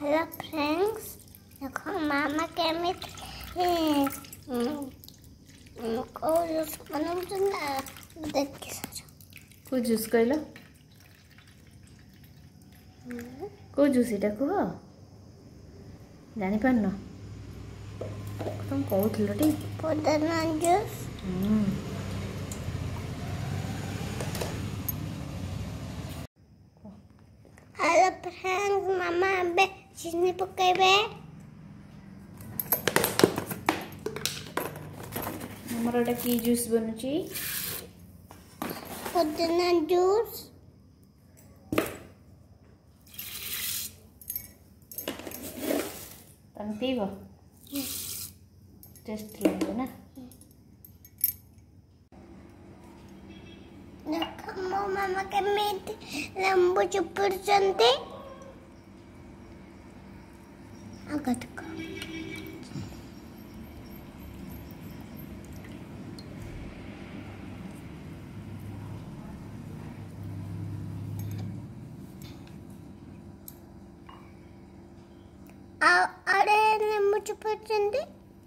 Hello friends, देखो मामा केमी को जूस बनाउछन् देख के सज को जूस कहला को जूस इटा कह जानी पारन तुम कहूल टी पुदीना जूस। हेलो फ्रेंड्स, मामा अबे चीनी पकेबे हमर एटा की जूस बनुची पुदीना जूस। तम पीबो टेस्ट लगो ना। देखो मो मामा के मीठ लंबू चुपुरचंती आगत को अरे लंबू चुपुरचंती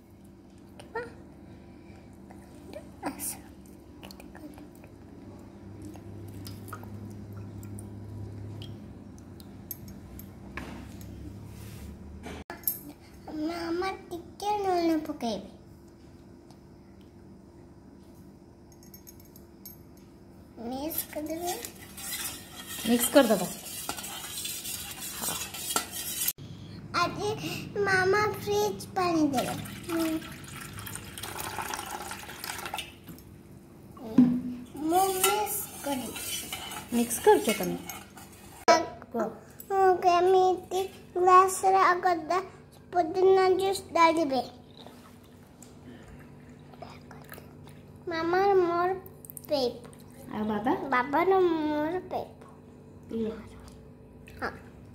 मामा टिके नून पकेबे मिक्स कर दबा। आज मामा फ्रिज पानी देबे मिक्स कर छ तने ओके मीठी ग्लास रे अगदा पुदीना जूस डालिबे मामा मोर पेप आ बाबा न मोर पेप पिए हां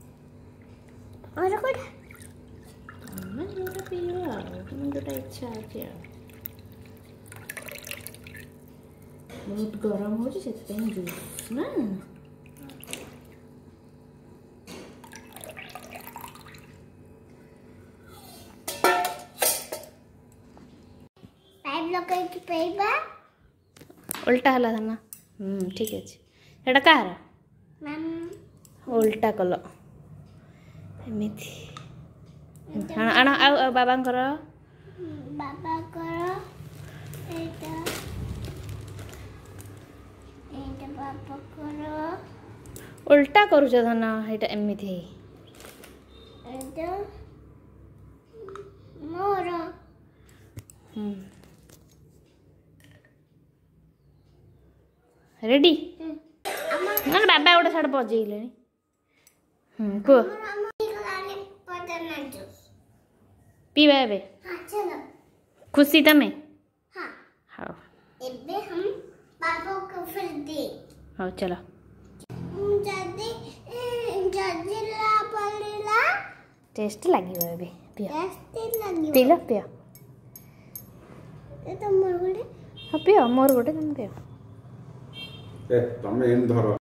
और कोड मैं जोटा पियो तुम जोटा इच्छा है बहुत गरम हो से जूस ना पाइप लगे कि पेबा उल्टा हला था ना। ठीक है एटा कहार मैम उल्टा कल एमिति आना आ बाबा करो एटा बाबा करो उल्टा करू छ धना एटा एमिति एटा मोर रेडी ना बाबा गोटे साइड बजेले को पीवा एबे। हां चलो खुशी तमे हां हां एबे हम बाबा को फिर दे हां चलो जदी जदी ला पड़ेला टेस्ट लागियो एबे पिया टेस्ट लागियो पीला पिया ए तो मोर गोटे हां पिया मोर गोटे तुम पिया ए तमे इन धरो